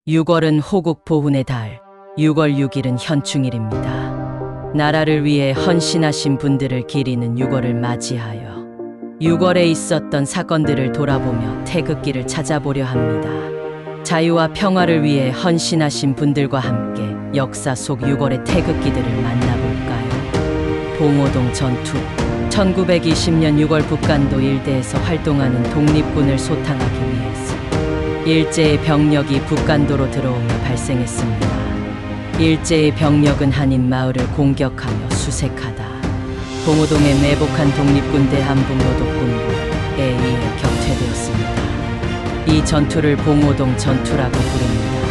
6월은 호국 보훈의 달, 6월 6일은 현충일입니다. 나라를 위해 헌신하신 분들을 기리는 6월을 맞이하여 6월에 있었던 사건들을 돌아보며 태극기를 찾아보려 합니다. 자유와 평화를 위해 헌신하신 분들과 함께 역사 속 6월의 태극기들을 만나볼까요? 봉오동 전투. 1920년 6월 북간도 일대에서 활동하는 독립군을 소탕하기 위해서 일제의 병력이 북간도로 들어오며 발생했습니다. 일제의 병력은 한인 마을을 공격하며 수색하다 봉오동에 매복한 독립군 대한북노독군부에 의해 격퇴되었습니다. 이 전투를 봉오동 전투라고 부릅니다.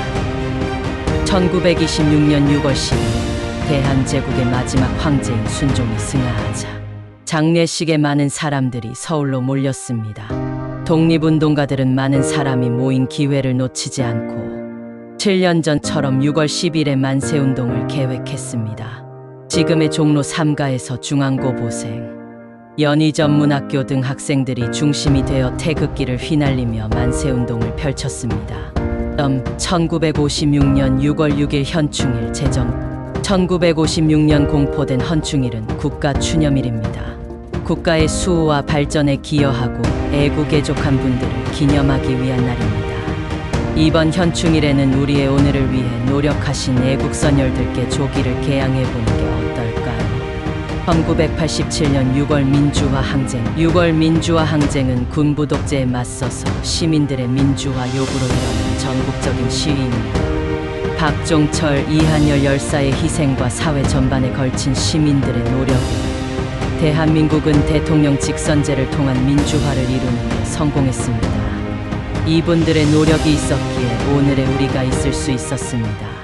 1926년 6월 10일 대한제국의 마지막 황제인 순종이 승하하자 장례식에 많은 사람들이 서울로 몰렸습니다. 독립운동가들은 많은 사람이 모인 기회를 놓치지 않고 7년 전처럼 6월 10일에 만세운동을 계획했습니다. 지금의 종로 3가에서 중앙고 보생, 연희전문학교 등 학생들이 중심이 되어 태극기를 휘날리며 만세운동을 펼쳤습니다. 1956년 6월 6일 현충일 제정. 1956년 공포된 헌충일은 국가 추념일입니다. 국가의 수호와 발전에 기여하고 애국애족한 분들을 기념하기 위한 날입니다. 이번 현충일에는 우리의 오늘을 위해 노력하신 애국선열들께 조기를 개양해보는 게 어떨까요? 1987년 6월 민주화 항쟁. 6월 민주화 항쟁은 군부 독재에 맞서서 시민들의 민주화 요구로 일어난 전국적인 시위입니다. 박종철, 이한열 열사의 희생과 사회 전반에 걸친 시민들의 노력으로 대한민국은 대통령 직선제를 통한 민주화를 이루는 데 성공했습니다. 이분들의 노력이 있었기에 오늘의 우리가 있을 수 있었습니다.